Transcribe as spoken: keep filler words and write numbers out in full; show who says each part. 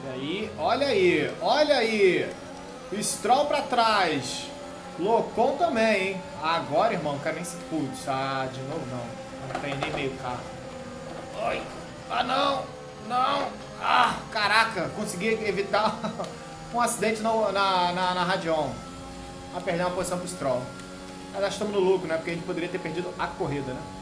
Speaker 1: E aí, olha aí, olha aí. Stroll pra trás. Locon também, hein? Agora, irmão, não quero nem se... Putz, ah, de novo não. Não tem nem meio carro. Ai, ah não, não. Ah, caraca, consegui evitar um acidente no, na, na, na Radion. A perder uma posição pro Stroll. Mas nós estamos no lucro, né? Porque a gente poderia ter perdido a corrida, né?